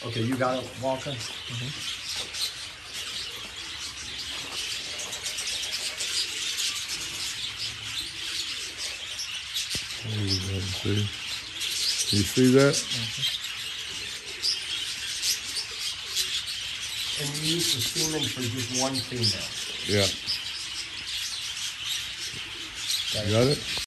Okay, you got it, Walter? See? You see that? And you use the semen for just one female. Yeah. Got it?